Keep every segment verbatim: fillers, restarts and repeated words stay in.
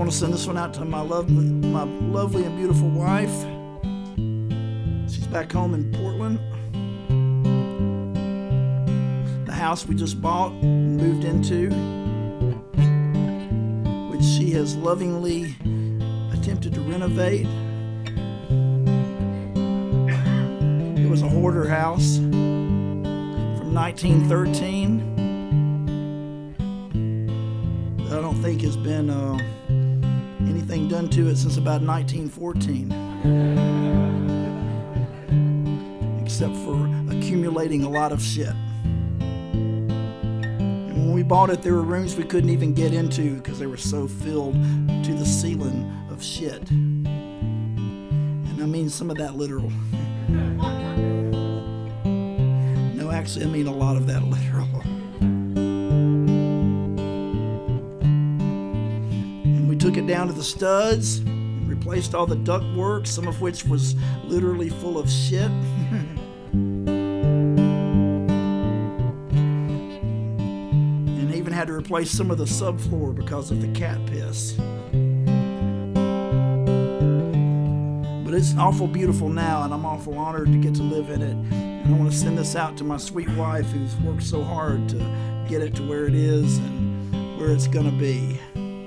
to send this one out to my lovely, my lovely and beautiful wife. She's back home in Portland. The house we just bought and moved into, which she has lovingly attempted to renovate. It was a hoarder house from nineteen thirteen. I don't think has been uh, anything done to it since about nineteen fourteen, except for accumulating a lot of shit. And when we bought it, there were rooms we couldn't even get into because they were so filled to the ceiling of shit. And I mean some of that literal. No, actually, I mean a lot of that literal. Took it down to the studs, replaced all the ductwork, some of which was literally full of shit. And even had to replace some of the subfloor because of the cat piss. But it's awful beautiful now, and I'm awful honored to get to live in it. And I want to send this out to my sweet wife who's worked so hard to get it to where it is and where it's gonna be.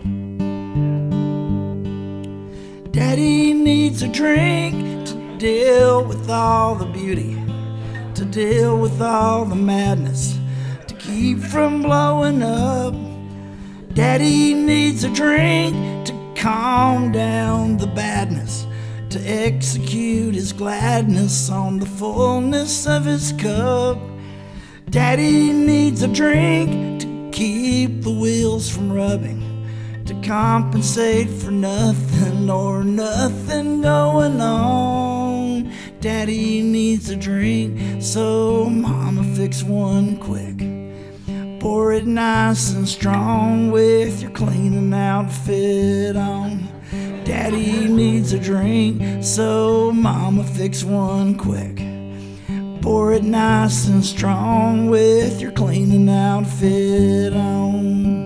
Daddy needs a drink to deal with all the beauty, to deal with all the madness, to keep from blowing up. Daddy needs a drink to calm down the badness, to execute his gladness on the fullness of his cup. Daddy needs a drink to keep the wheels from rubbing, to compensate for nothing or nothing going on. Daddy needs a drink, so mama fix one quick. Pour it nice and strong with your cleaning outfit on. Daddy needs a drink, so mama fix one quick. Pour it nice and strong with your cleaning outfit on.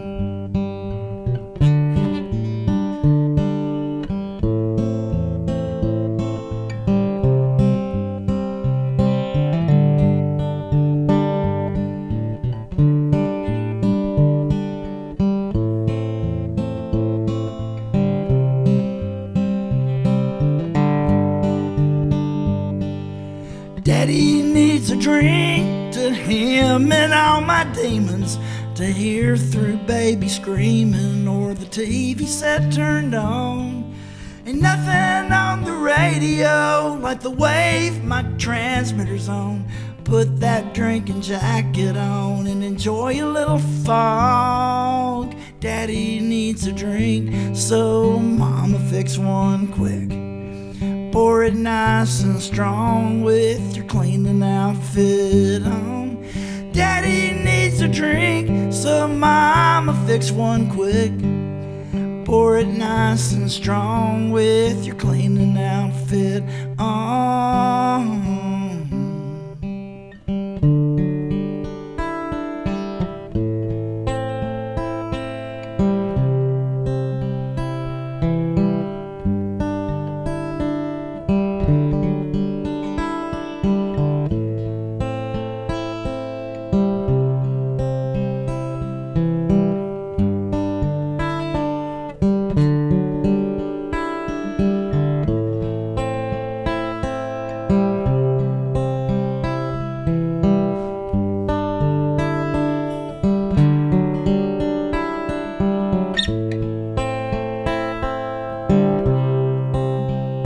Daddy needs a drink to him and all my demons, to hear through baby screaming or the T V set turned on. Ain't nothing on the radio like the wave my transmitter's on. Put that drinking jacket on and enjoy a little fog. Daddy needs a drink, so mama fix one quick. Pour it nice and strong with your cleaning outfit on. Daddy needs a drink, so mama fix one quick. Pour it nice and strong with your cleaning outfit on.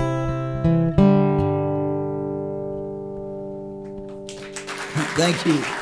Thank you.